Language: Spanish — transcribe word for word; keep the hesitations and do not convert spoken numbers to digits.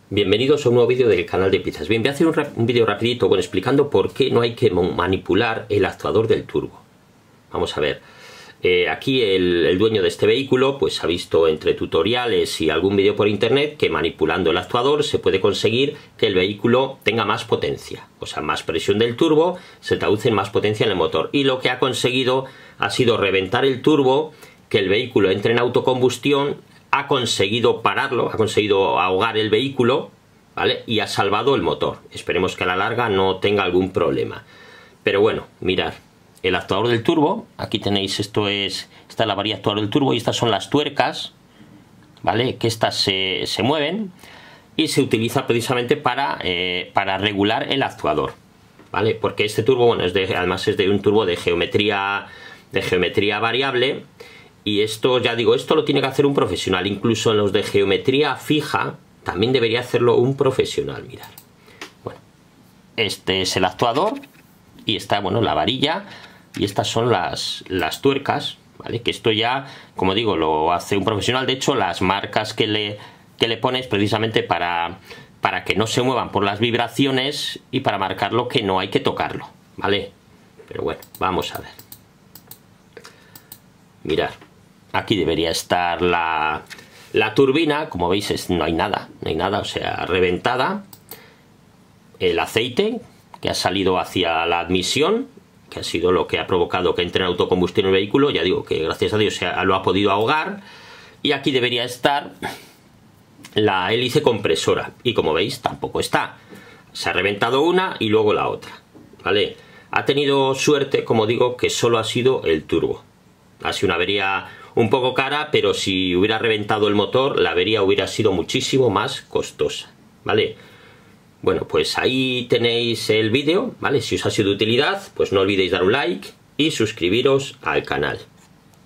Bienvenidos a un nuevo vídeo del canal de piezas. Bien, voy a hacer un, un vídeo rapidito, bueno, explicando por qué no hay que manipular el actuador del turbo. Vamos a ver. Eh, aquí el, el dueño de este vehículo pues ha visto entre tutoriales y algún vídeo por internet que manipulando el actuador se puede conseguir que el vehículo tenga más potencia. O sea, más presión del turbo se traduce en más potencia en el motor. Y lo que ha conseguido ha sido reventar el turbo, que el vehículo entre en autocombustión. Ha conseguido pararlo, ha conseguido ahogar el vehículo, ¿vale? Y ha salvado el motor. Esperemos que a la larga no tenga algún problema. Pero bueno, mirad, el actuador del turbo, aquí tenéis, esto es, esta es la varilla actuador del turbo y estas son las tuercas, ¿vale? Que estas se, se mueven y se utiliza precisamente para, eh, para regular el actuador, ¿vale? Porque este turbo, bueno, es de, además es de un turbo de geometría, de geometría variable. Y esto, ya digo, esto lo tiene que hacer un profesional. Incluso en los de geometría fija también debería hacerlo un profesional. Mirad. Bueno, este es el actuador y está, bueno, la varilla y estas son las, las tuercas, ¿vale? Que esto ya, como digo, lo hace un profesional. De hecho, las marcas que le, que le pones precisamente para, para que no se muevan por las vibraciones y para marcarlo que no hay que tocarlo, ¿vale? Pero bueno, vamos a ver. Mirad. Aquí debería estar la, la turbina, como veis es, no hay nada, no hay nada, o sea, reventada. El aceite que ha salido hacia la admisión, que ha sido lo que ha provocado que entre en autocombustión el vehículo, ya digo que gracias a Dios se ha, lo ha podido ahogar. Y aquí debería estar la hélice compresora, y como veis tampoco está. Se ha reventado una y luego la otra, ¿vale? Ha tenido suerte, como digo, que solo ha sido el turbo. Ha sido una avería un poco cara, pero si hubiera reventado el motor, la avería hubiera sido muchísimo más costosa, ¿vale? Bueno, pues ahí tenéis el vídeo, ¿vale? Si os ha sido de utilidad, pues no olvidéis dar un like y suscribiros al canal.